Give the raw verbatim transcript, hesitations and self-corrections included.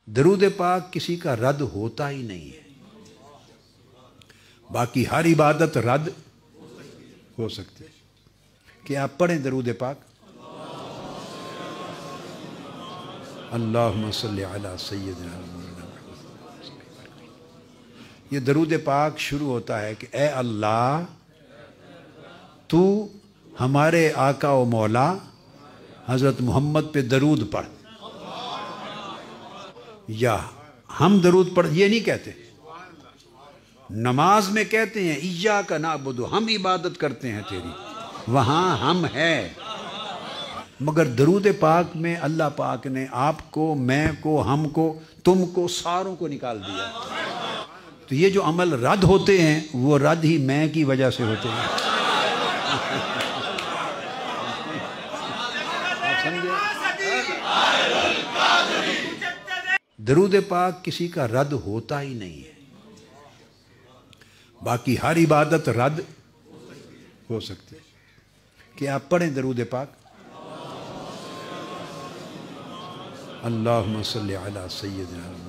درود پاک کسی کا رد ہوتا ہی نہیں ہے، باقی ہر عبادت رد ہو سکتی ہے۔ کہ آپ پڑھیں درود پاک، اللہم صلی علی سیدنا محمد۔ یہ درود پاک شروع ہوتا ہے کہ اے اللہ تو ہمارے آقا و مولا حضرت محمد پہ درود پڑھ، یا ہم درود پڑھ یہ نہیں کہتے، نماز میں کہتے ہیں ایاک نعبد، ہم عبادت کرتے ہیں تیری، وہاں ہم ہے، مگر درود پاک میں اللہ پاک نے آپ کو، میں کو، ہم کو، تم کو، ساروں کو نکال دیا۔ تو یہ جو عمل رد ہوتے ہیں وہ رد ہی میں کی وجہ سے ہوتے ہیں۔ آپ سمجھے؟ درود پاک کسی کا رد ہوتا ہی نہیں ہے، باقی ہر عبادت رد ہو سکتی ہے۔ کہ آپ پڑھیں درود پاک، اللہم صلی علی سیدنا محمد۔